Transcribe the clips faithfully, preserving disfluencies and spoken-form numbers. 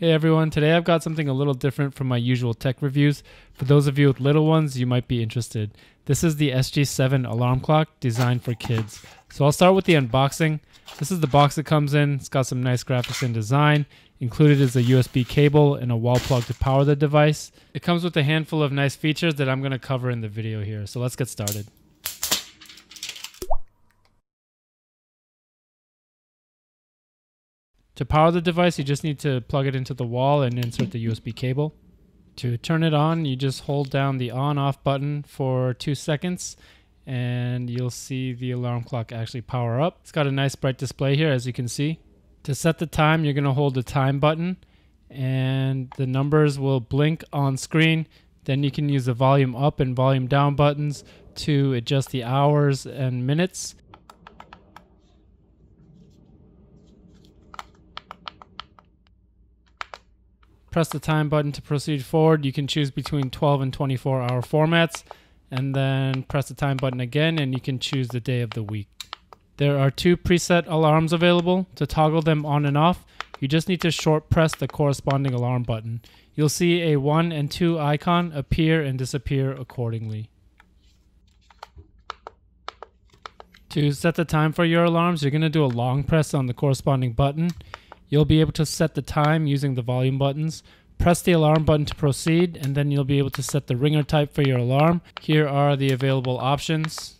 Hey everyone, today I've got something a little different from my usual tech reviews. For those of you with little ones, you might be interested. This is the S G seven alarm clock designed for kids. So I'll start with the unboxing. This is the box it comes in. It's got some nice graphics and design. Included is a U S B cable and a wall plug to power the device. It comes with a handful of nice features that I'm going to cover in the video here. So let's get started. To power the device, you just need to plug it into the wall and insert the U S B cable. To turn it on, you just hold down the on-off button for two seconds and you'll see the alarm clock actually power up. It's got a nice bright display here, as you can see. To set the time, you're going to hold the time button and the numbers will blink on screen. Then you can use the volume up and volume down buttons to adjust the hours and minutes. Press the time button to proceed forward. You can choose between twelve and twenty-four hour formats, and then press the time button again and you can choose the day of the week. There are two preset alarms available. To toggle them on and off, you just need to short press the corresponding alarm button. You'll see a one and two icon appear and disappear accordingly. To set the time for your alarms, you're going to do a long press on the corresponding button. You'll be able to set the time using the volume buttons. Press the alarm button to proceed, and then you'll be able to set the ringer type for your alarm. Here are the available options.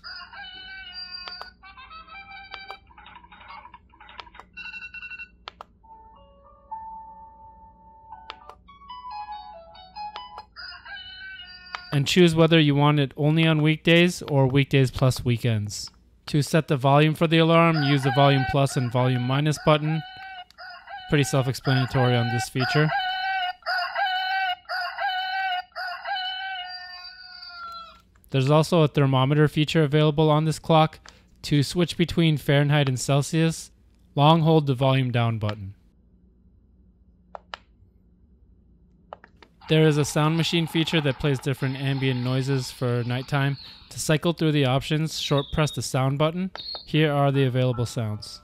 And choose whether you want it only on weekdays or weekdays plus weekends. To set the volume for the alarm, use the volume plus and volume minus button. Pretty self-explanatory on this feature. There's also a thermometer feature available on this clock. To switch between Fahrenheit and Celsius, long hold the volume down button. There is a sound machine feature that plays different ambient noises for nighttime. To cycle through the options, short press the sound button. Here are the available sounds.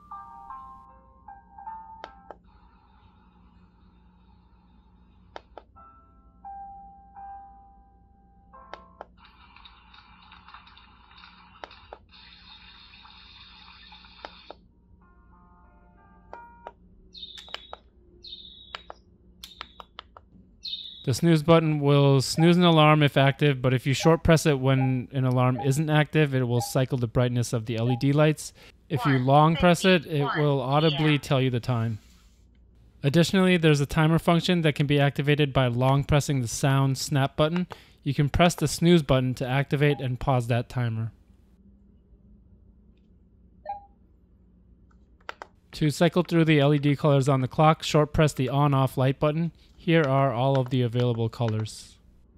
The snooze button will snooze an alarm if active, but if you short press it when an alarm isn't active, it will cycle the brightness of the L E D lights. If you long press it, it will audibly tell you the time. Additionally, there's a timer function that can be activated by long pressing the sound snap button. You can press the snooze button to activate and pause that timer. To cycle through the L E D colors on the clock, short press the on-off light button. Here are all of the available colors.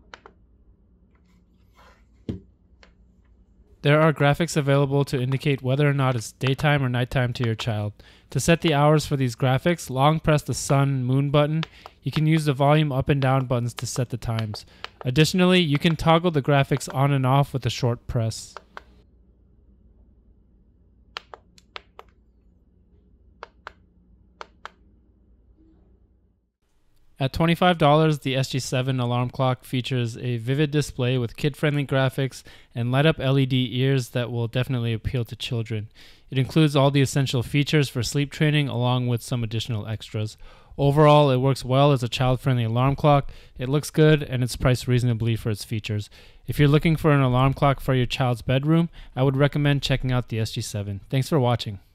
There are graphics available to indicate whether or not it's daytime or nighttime to your child. To set the hours for these graphics, long press the sun moon button. You can use the volume up and down buttons to set the times. Additionally, you can toggle the graphics on and off with a short press. At twenty-five dollars, the S G seven alarm clock features a vivid display with kid-friendly graphics and light-up L E D ears that will definitely appeal to children. It includes all the essential features for sleep training along with some additional extras. Overall, it works well as a child-friendly alarm clock. It looks good and it's priced reasonably for its features. If you're looking for an alarm clock for your child's bedroom, I would recommend checking out the S G seven. Thanks for watching.